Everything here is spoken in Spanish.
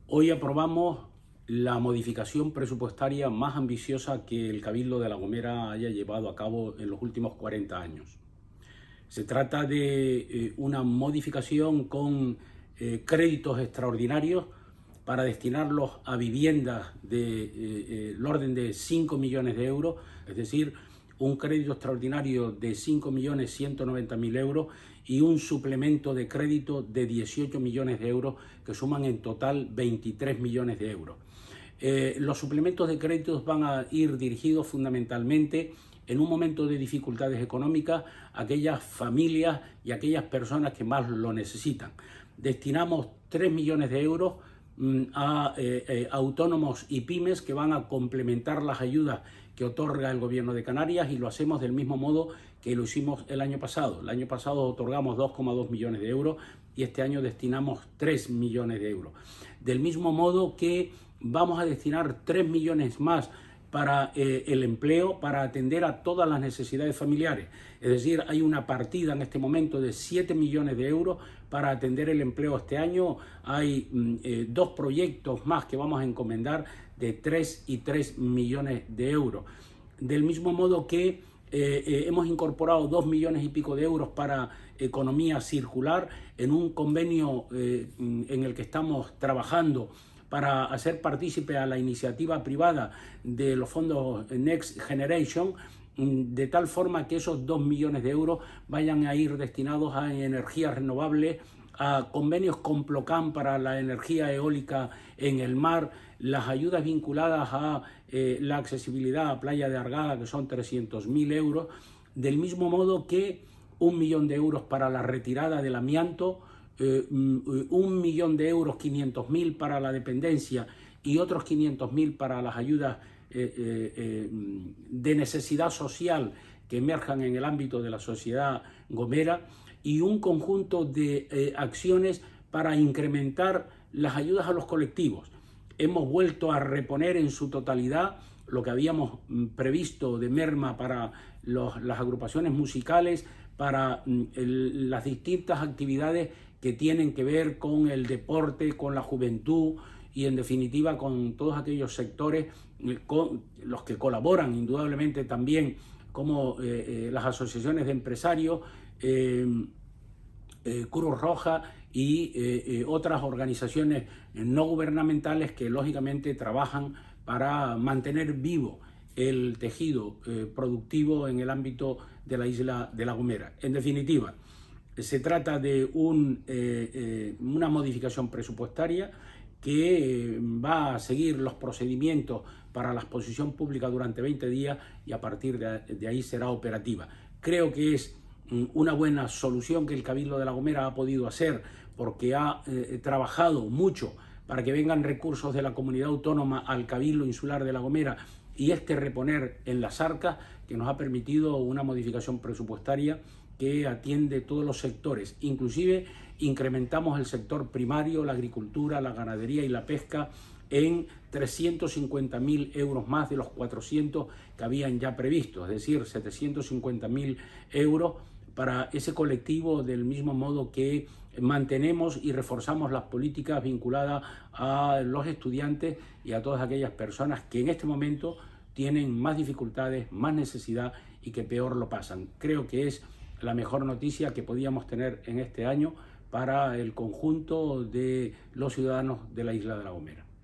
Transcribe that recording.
Hoy aprobamos la modificación presupuestaria más ambiciosa que el Cabildo de La Gomera haya llevado a cabo en los últimos 40 años. Se trata de una modificación con créditos extraordinarios para destinarlos a viviendas del orden de 5 millones de euros, es decir, un crédito extraordinario de 5.190.000 euros y un suplemento de crédito de 18 millones de euros, que suman en total 23 millones de euros. Los suplementos de créditos van a ir dirigidos fundamentalmente en un momento de dificultades económicas a aquellas familias y a aquellas personas que más lo necesitan. Destinamos 3 millones de euros a autónomos y pymes que van a complementar las ayudas que otorga el Gobierno de Canarias, y lo hacemos del mismo modo que lo hicimos el año pasado. El año pasado otorgamos 2,2 millones de euros y este año destinamos 3 millones de euros. Del mismo modo que vamos a destinar 3 millones más para el empleo, para atender a todas las necesidades familiares. Es decir, hay una partida en este momento de 7 millones de euros para atender el empleo este año. Hay dos proyectos más que vamos a encomendar de 3 y 3 millones de euros. Del mismo modo que hemos incorporado 2 millones y pico de euros para economía circular en un convenio en el que estamos trabajando para hacer partícipe a la iniciativa privada de los fondos Next Generation, de tal forma que esos 2 millones de euros vayan a ir destinados a energías renovables, a convenios con Plocam para la energía eólica en el mar, las ayudas vinculadas a la accesibilidad a Playa de Argada, que son 300.000 euros, del mismo modo que 1 millón de euros para la retirada del amianto, 1 millón de euros, 500.000 para la dependencia y otros 500.000 para las ayudas de necesidad social que emerjan en el ámbito de la sociedad gomera, y un conjunto de acciones para incrementar las ayudas a los colectivos. Hemos vuelto a reponer en su totalidad lo que habíamos previsto de merma para las agrupaciones musicales, para las distintas actividades que tienen que ver con el deporte, con la juventud y en definitiva con todos aquellos sectores con los que colaboran indudablemente también, como las asociaciones de empresarios, Cruz Roja y otras organizaciones no gubernamentales que lógicamente trabajan para mantener vivo el tejido productivo en el ámbito de la isla de La Gomera. En definitiva, se trata de una modificación presupuestaria que va a seguir los procedimientos para la exposición pública durante 20 días y a partir de ahí será operativa. Creo que es una buena solución que el Cabildo de La Gomera ha podido hacer, porque ha trabajado mucho para que vengan recursos de la comunidad autónoma al Cabildo Insular de La Gomera y reponer en las arcas, que nos ha permitido una modificación presupuestaria que atiende todos los sectores. Inclusive incrementamos el sector primario, la agricultura, la ganadería y la pesca en 350.000 euros más de los 400 que habían ya previsto, es decir, 750.000 euros para ese colectivo, del mismo modo que mantenemos y reforzamos las políticas vinculadas a los estudiantes y a todas aquellas personas que en este momento tienen más dificultades, más necesidad y que peor lo pasan. Creo que es la mejor noticia que podíamos tener en este año para el conjunto de los ciudadanos de la isla de La Gomera.